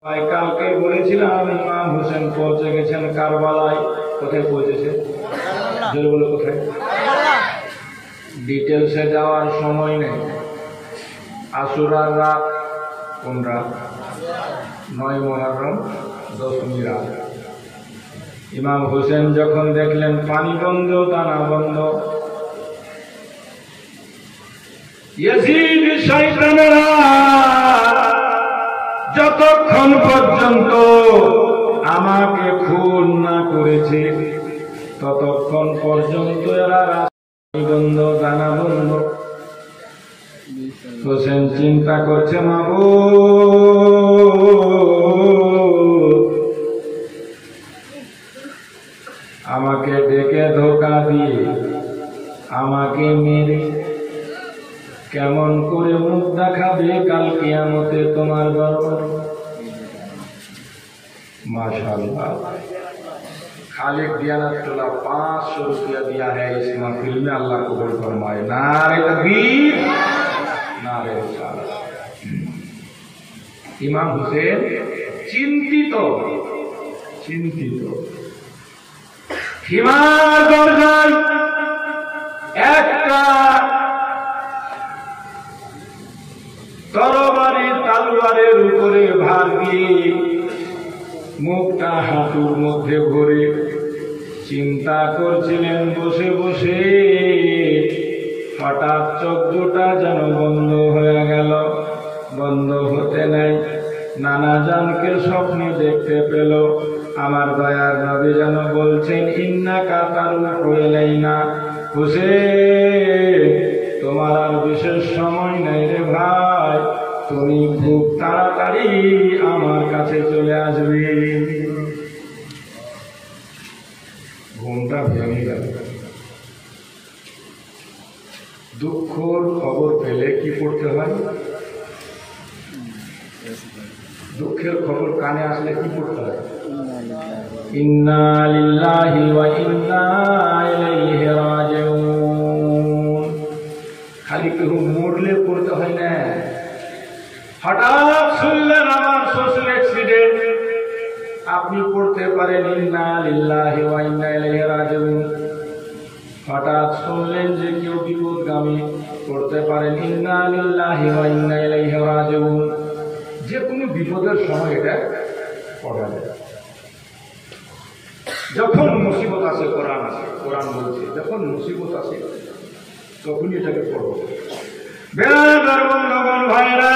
কালকে বলেছিলাম ইমাম হোসেন পৌঁছে গেছেন কারবালায়। কোথায় পৌঁছেছে? জোরে বলে কোথায়? ডিটেলসে যাওয়ার সময় নেই। আশুরার রাত, কোন রাত? 9 মুহররম, দশমী রাত। ইমাম হোসেন যখন দেখলেন পানি বন্ধ, দানা বন্ধ, ইয়াজিদ শয়তানেরা যতক্ষণ পর্যন্ত আমাকে খুন না করেছে ততক্ষণ পর্যন্ত এরা পানি বন্ধ, দানা বন্ধ। হোসেন চিন্তা করছে, মাবুদ আমাকে ডেকে ধোঁকা দিয়ে আমাকে মেরে কেমন করে মুখ দেখাবে কাল কিয়ামতে তোমার দরবার। माशाअल्लाह, खालिक दियानतुल्लाह 500 रुपया दिया है इस महफिल में, अल्लाह कबूल फरमाए। नारे तकबीर, नारे रिसालत। इमाम हुसैन चिंतित चिंतित হিমার দরজায় একটা তরবারি তলোয়ারের উপরে ভার দিয়ে মুখটা হাঁটুর মধ্যে ভরে চিন্তা করছিলেন বসে বসে। হঠাৎ চোখ দুটা যেন বন্ধ হয়ে গেল, বন্ধ হতে নাই। নানা জানকে স্বপ্নে দেখতে পেল। আমার দয়ার নবী যেন বলছেন, ইন্নাকা তারুহু ইলাইনা, হুসেন তোমার আর বিশেষ সময় নাই রে ভাই, তুমি খুব তাড়াতাড়ি আমার কাছে চলে আসবে। ঘুমটা ভেঙে গেল। দুঃখর খবর পেলে কি করতে হয়? দুঃখের খবর কানে আসলে কি করতে হয়? ইন্না লিল্লাহি ওয়া ইন্না ইলাইহি রাজিউন। খালি কেউ মরলে পড়তে হয় না। হঠাৎ শুনলেন আমার শ্বশুর অ্যাক্সিডেন্ট, আপনি পড়তে পারেন ইন্না লিল্লাহি ওয়া ইন্না ইলাইহি রাজিউন। হঠাৎ শুনলেন যে কেউ বিপদগামী, পড়তে পারেন ইন্না লিল্লাহি ওয়া ইন্না ইলাইহি রাজিউন। যে কোনো বিপদের সময় এটা পড়া যায়। যখন মুসিবত আসে, কোরআন আসে, কোরআন বলছে যখন মুসিবত আসে তখনই এটাকে পড়ব। বেরাদার বন্ধুগণ ভাইরা,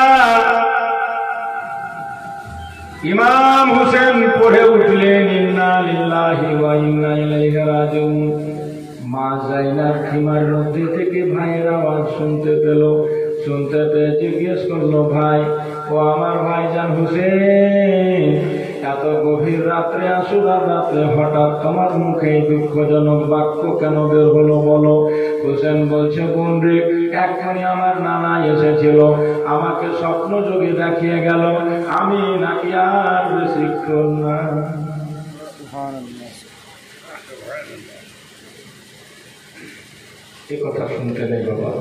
ইমাম হোসেন পড়ে উঠলেন ইন্না লিল্লাহি ওয়া ইন্না ইলাইহি রাজিউন। মা জাইনার খিমার মধ্যে থেকে ভাইয়ের আওয়াজ শুনতে পেল। শুনতে পেয়ে জিজ্ঞেস করলো, ভাই ও আমার ভাইজান হোসেন, এত গভীর রাত্রে, আশুরার রাত্রে হঠাৎ তোমার মুখে দুঃখজনক বাক্য কেন বের হলো বলো? হোসেন বলছে, বোন রে, এক্ষুনি আমার নানা এসেছিল, আমাকে স্বপ্ন যোগে দেখিয়ে গেল, আমি নাকি আর বেশিক্ষণ না। এ কথা শুনতে নেই বাবা,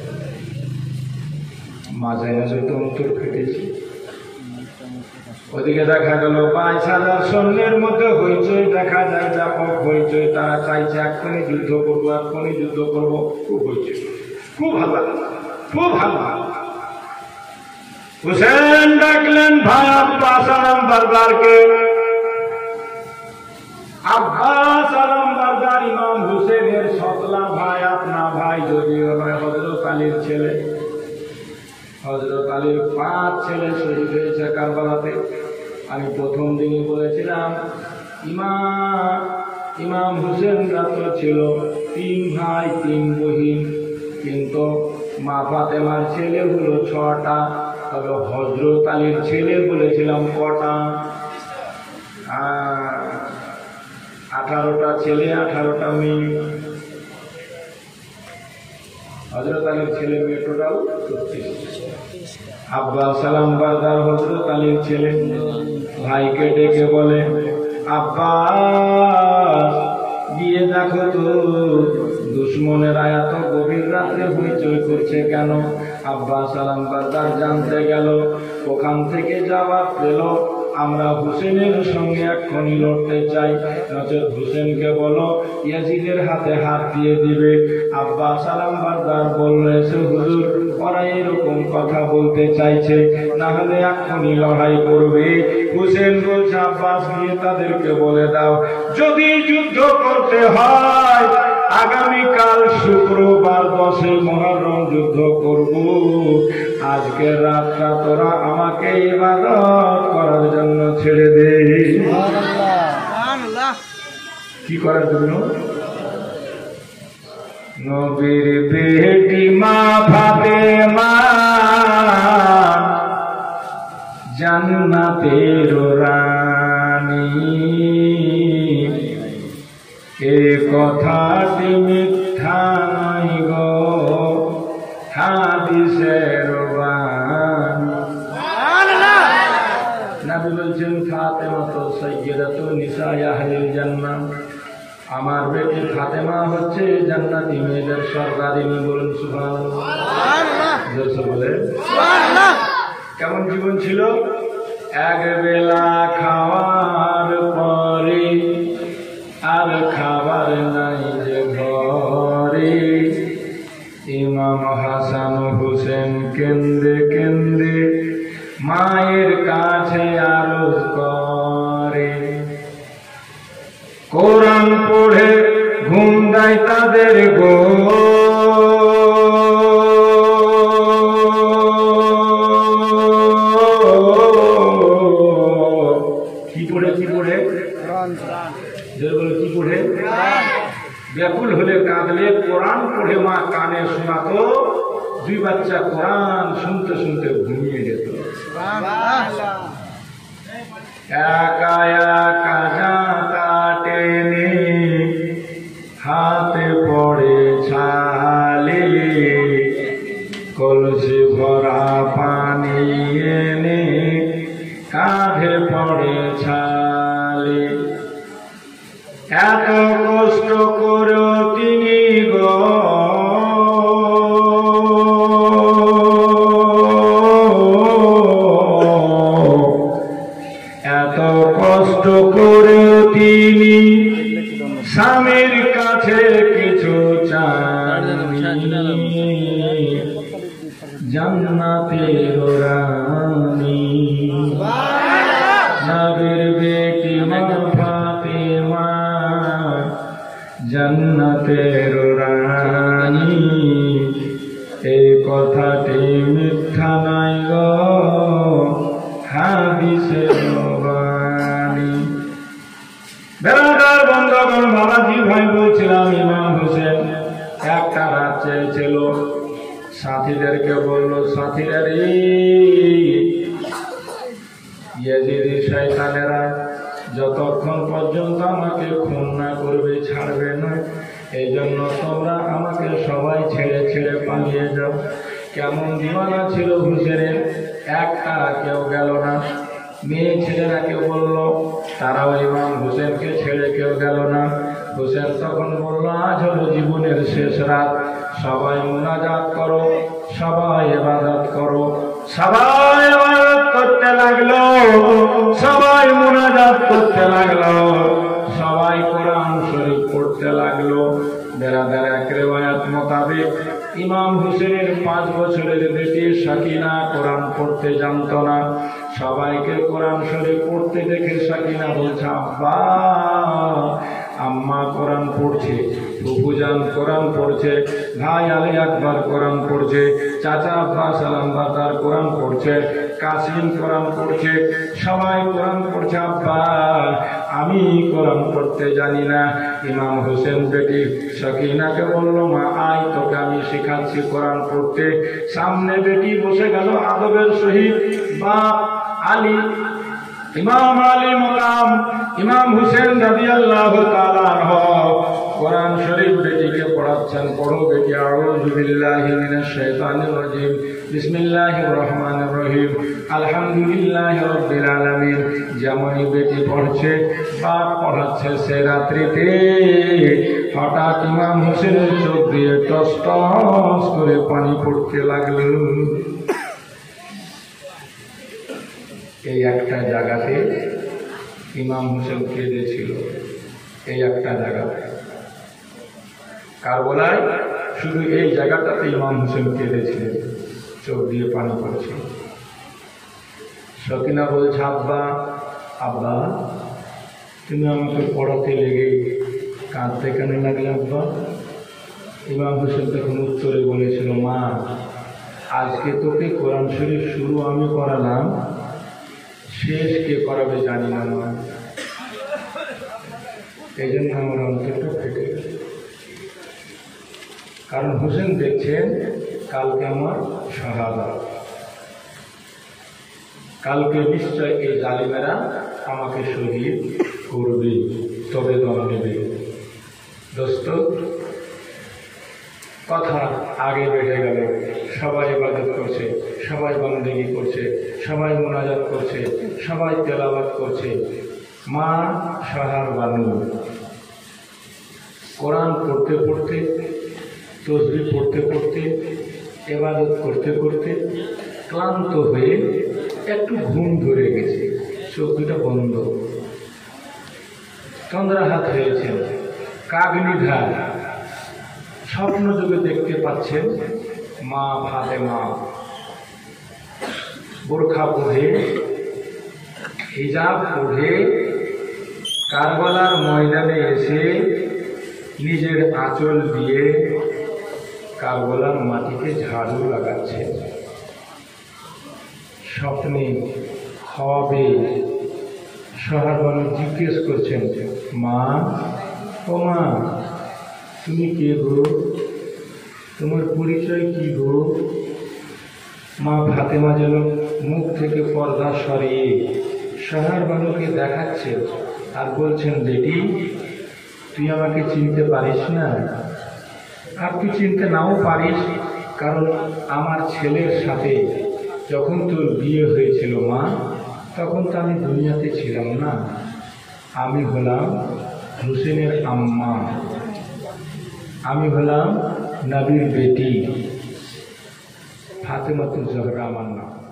মাঝে মাঝে তো অন্তর ফেটেছে। ওদিকে দেখা গেল ৫,০০০ সৈন্যের মধ্যে হইচই, দেখা যায় ব্যাপক হইচই। তারা চাইছে এক্ষুনি যুদ্ধ করবো, এক্ষুনি যুদ্ধ করবো। খুব হইচই, খুব ভালো, খুব ভালো। হুসেন ডাকলেন ভাই আব্বাস আলম বারদারকে। আব্বাস আলম বারদার ইমাম হুসেনের সতলা ভাই, আপনা ভাই, যদিও নয়, হযরত আলীর ছেলে। হযরত আলীর 5 ছেলে শহীদ হয়েছে কারবালাতে। আমি প্রথম দিনই বলেছিলাম ইমাম হুসেন রাত্র ছিল 3 ভাই 3 বহিন, কিন্তু মা ফাতেমার ছেলে হলো 6টা। তবে হযরত আলীর ছেলে বলেছিলাম কটা? 18টা ছেলে, 18টা মেয়ে। হযরত আলীর ছেলে মেয়ে টোটাল 36। আব্বাস আলম বারদার হযরত আলীর ছেলে। ভাইকে ডেকে বলে, আব্বাস গিয়ে দেখো তো দুশ্মনেরা এত গভীর রাত্রে হইচই করছে কেন? আব্বাস আলম বারদার জানতে গেল। ওখান থেকে জবাব পেল, আমরা হুসেনের সঙ্গে এক্ষুনি লড়তে চাই, নচেত হুসেনকে বলো ইয়াজিদের হাতে হাত দিয়ে দিবে। আব্বাস আলামবারদার বললেছে হুজুর ওরা এরকম কথা বলতে চাইছে, না হলে এক্ষুনি লড়াই করবে। হুসেন বলছে আব্বাস গিয়ে তাদেরকে বলে দাও যদি যুদ্ধ করতে হয় আগামীকাল শুক্রবার 10 মুহররম যুদ্ধ করব, আজকের রাতটা তোরা আমাকে ইবাদত করার জন্য ছেড়ে দে। কি করার জন্য? নবীর বেটি মা ফাতেমা জান্নাতের রানী, এ কথাটি মিথ্যা নয় গো হাদিসের বাণী। নবী বলছেন ফাতেমা তো সাইয়্যিদাতুন নিসায়ে আহলিল জান্নাহ, আমার বেটি ফাতেমা হচ্ছে জান্নাতি মেয়েদের সর্দারিনী। বলুন সুবহানাল্লাহ। সুবহানাল্লাহ। কেমন জীবন ছিল? এক বেলা খাওয়ার পরে আর খাবার নাই যে ঘরে, ইমাম হাসান হুসেন কেন্দে কেন্দে মায়ের কাছে আরজ করে, কোরআন পড়ে ঘুম দেয় তাদের গো, কি পড়ে কি পড়ে ব্যাকুল হলে কাঁদলে কোরআন পড়ে মা কানে শোনাতো, 2 বাচ্চা কোরআন শুনতে শুনতে ঘুমিয়ে যেত। একা একা জাতা টেনে হাতে পড়ে ছালে, কলসি ভরা পানি এনে কাঁধে পড়ে ছালে, এত কষ্ট করেও তিনি গো এত কষ্ট করেও তিনি স্বামীর কাছে কিছু চাননি, জান্নাতের রানী নবীর বেটি মা ফাতেমা জান্নাতের রানী, এই কথাটি মিথ্যা নাই গো হাদিসের বাণী। বেলাদার বন্ধগণ বাবাজি ভাই বলছিলাম ইমাম হোসেন একটা রাত চেয়েছিল, সাথীদেরকে বলল সাথীরা রে ইয়াজিদি শয়তানেরা যতক্ষণ পর্যন্ত আমাকে খুন না করবে ছাড়বে না, এই জন্য তোমরা আমাকে সবাই ছেড়ে ছেড়ে পালিয়ে যাও। কেমন দিওয়ানা ছিল হুসেনের, একটা কেউ গেল না। মেয়ে ছেলেরা কেউ বলল, তারাও ইমাম হুসেনকে ছেড়ে কেউ গেল না। হুসেন তখন বলল আজ হলো জীবনের শেষ রাত, সবাই মুনাজাত করো, সবাই ইবাদত করো। সবাই ইবাদত করতে লাগলো, সবাই মুনাজাত করতে লাগলো, সবাই কোরআন শরীফ পড়তে লাগলো। বেরাদার এক রিওয়ায়াত মোতাবেক ইমাম হুসেনের 5 বছরের বেটি সাকিনা কোরআন পড়তে জানত না। সবাইকে কোরআন শরীফ পড়তে দেখে সাকিনা বলছে আব্বা আম্মা কোরআন পড়ছে, ফুফুজান কোরআন পড়ছে, ভাই আলী আকবর কোরআন পড়ছে, চাচা আব্বাস আলামবারদার কোরআন পড়ছে, কাসিম কোরআন পড়ছে, সবাই কোরআন পড়ছে, আব্বা আমি কোরআন পড়তে জানি না। ইমাম হোসেন বেটি সাকিনাকে বলল মা আয় তোকে আমি শেখাচ্ছি কোরআন পড়তে। সামনে বেটি বসে গেল আদবের সহিত, বাপ আলী ইমাম আলী মকাম ইমাম হুসেন রাদিয়াল্লাহু তাআলা আনহু কোরআন শরীফ বেটিকে পড়াচ্ছেন। পড়ো বেটি, আউযু বিল্লাহি মিনাশ শাইতানির রাজিম, বিসমিল্লাহির রহমানির রহিম, আলহামদুলিল্লাহি রাব্বিল আলামিন। যেমনই বেটি পড়ছে বাপ পড়াচ্ছে, সে রাত্রিতে হঠাৎ ইমাম হোসেনের চোখ দিয়ে টস টস করে পানি পড়তে লাগলো। এই একটা জায়গাতে ইমাম হোসেন কেঁদেছিল, এই একটা জায়গাতে কারবালায় শুধু এই জায়গাটাতে ইমাম হোসেন কেঁদেছিলেন, চোখ দিয়ে পানি পড়ছিল। সকিনা বলছে, আব্বা আব্বা তুমি আমাকে পড়াতে লেগে কাঁদতে কেন লাগলে আব্বা? ইমাম হোসেন তখন উত্তরে বলেছিল, মা আজকে তোকে কোরআন শরীফ শুরু আমি করালাম, শেষ কে করাবে জানি না মা। এই জন্য আমার অন্তরটা ফেটে গেল। কারণ হোসেন দেখছেন কালকে আমার শাহাদাত, কালকে নিশ্চয় এই জালিমেরা আমাকে শহীদ করবে, তবে দম নেবে। দোস্ত, কথা আগে বেড়ে গেল, সবাই ইবাদত করছে, সবাই বন্দেগী করছে, সবাই মুনাজাত করছে, সবাই তেলাওয়াত করছে। মা সাহার বানু কোরআন পড়তে পড়তে, তসবিহ পড়তে পড়তে, ইবাদত করতে করতে ক্লান্ত হয়ে একটু ঘুম ধরে গেছে, চোখ দুটা বন্ধ, চন্দ্রাহাত হয়েছেন, কাগনিধার স্বপ্ন যুগে দেখতে পাচ্ছেন মা ফাতেমা বোরখা পরে, হিজাব পরে কারবালার ময়দানে এসে নিজের আঁচল দিয়ে কারবালার মাটিকে ঝাড়ু লাগাচ্ছে। স্বপ্নে হবে শহর মানুষ জিজ্ঞেস করছেন, মা ও মা তুমি কে গো, তোমার পরিচয় কি গো? মা ফাতেমা যেন মুখ থেকে পর্দা সরিয়ে শহর মানুষকে দেখাচ্ছে আর বলছেন, বেটি তুই আমাকে চিনতে পারিস না? আর তুই চিনতে নাও পারিস, কারণ আমার ছেলের সাথে যখন তোর বিয়ে হয়েছিল মা, তখন তো আমি দুনিয়াতে ছিলাম না, আমি হলাম হোসেনের আম্মা, আমি হলাম নবীর বেটি, ফাতেমাতুজ জোহরা আমার নাম।